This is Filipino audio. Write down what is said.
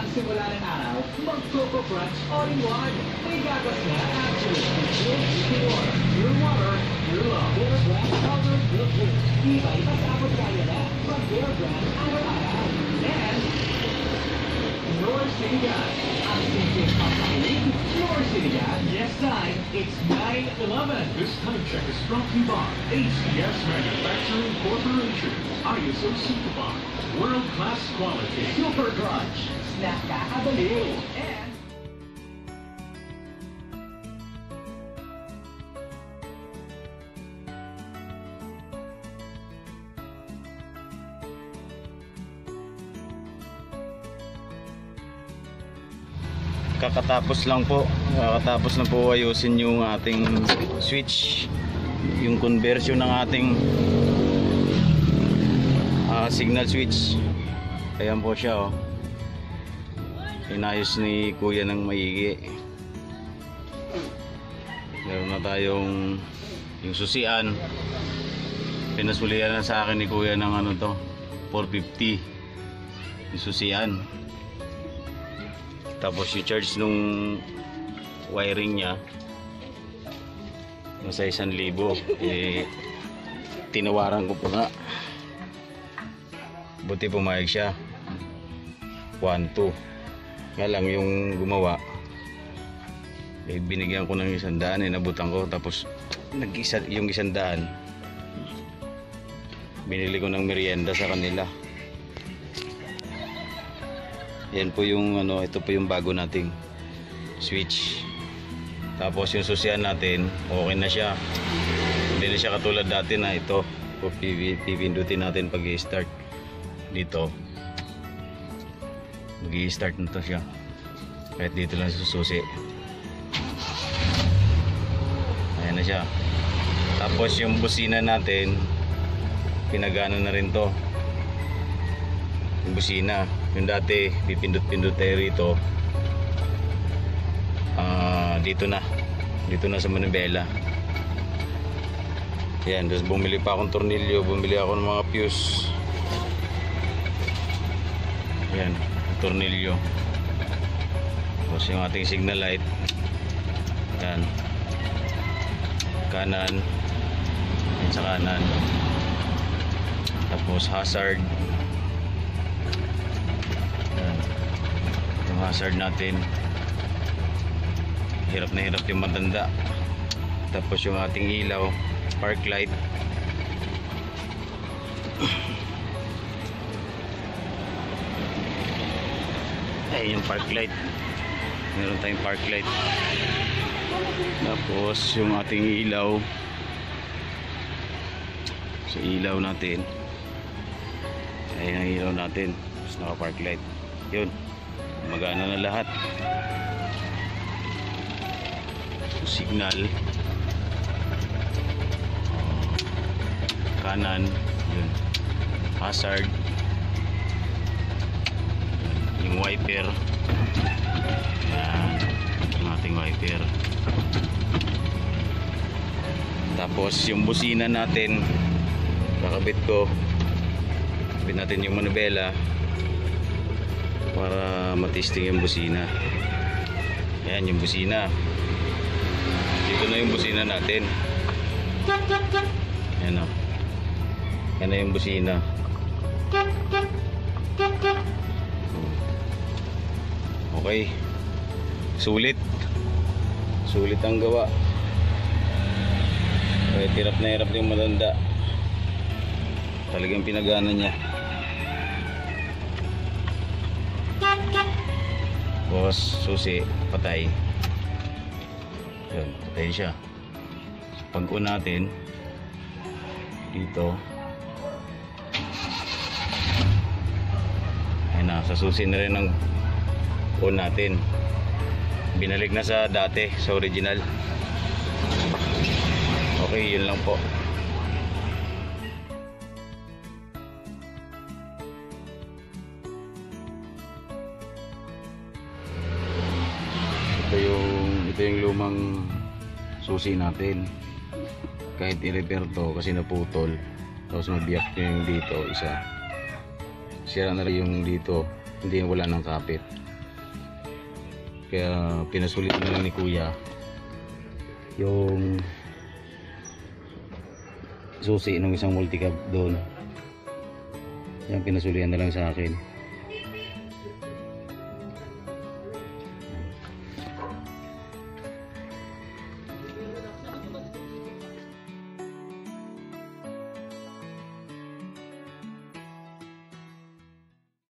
simula ng araw, mag-Coco Crunch all-in-one. May gatas na at pure, pure water, pure love. Bear Brand powdered milk food. Iba-iba sa abot kaya na. From Bear Brand, araw-araw. And Norcitigas. Ang simpleng papakilig, Norcitigas. Yes time, it's 9/11. This time check is brought to you by ACS Manufacturing Corporation. ISO certified. World-class quality. Super Crunch. Snack ka kabaliw. And kakatapos lang po ayusin yung ating switch, yung conversion ng ating signal switch. Ayan po siya, oh. Inayos ni kuya ng maigi. Meron na tayong yung susian, pinasulian na sa akin ni kuya ng ano to, 450 yung susian. Tapos yung charge nung wiring niya nasa 1,000, tinawaran ko pa nga, buti pumayag siya 1,200. Nga lang yung gumawa, binigyan ko ng 100, inabutan ko. Tapos yung 100 binili ko ng merienda sa kanila. Yan po yung ano, ito po yung bago nating switch. Tapos yung susian natin, okay na siya. Hindi na siya katulad dati na ito pipindutin natin pag i-start dito. Mag-i-start na to siya kahit dito lang sususi. Ayan na siya. Tapos yung busina natin, pinagana na rin to. Yung busina, yung dati pipindot-pindot tayo rito, dito na sa manibela. Yan, tapos bumili pa akong tornilyo, bumili ako ng mga fuse. Yan, tornilyo. Tapos yung ating signal light, yan, kanan, yan sa kanan. Tapos hazard, yan, yung hazard natin, hirap na hirap yung matanda. Tapos yung ating ilaw, park light, ay yung park light, meron tayong park light. Tapos yung ating ilaw, sa ilaw natin, ay ang ilaw natin, tapos naka park light, yun, magana na lahat. Signal, kanan, yun, hazard, yung wiper, yan, yung ating wiper. Tapos yung busina natin, kakabit ko, kabit natin yung manubela para matesting yung busina. Yan yung busina, dito na yung busina natin. Yan o, yan na yung busina. Okay, sulit ang gawa. Kahit hirap na hirap yung matanda, talagang pinagana niya. Tapos susi, patay. Yun, patay siya. Pag-on natin dito, ayun na, sa susi na rin ang on natin. Binalik na sa dati, sa original. Okay, yun lang po. Ito yung lumang susi natin. Kahit i-repair to kasi naputol, tapos mabiyak yung dito isa, sira na rin yung dito, hindi, wala ng kapit. Kaya pinasulit na lang ni kuya yung susi ng isang multicab doon. Yan, pinasulian na lang sa akin.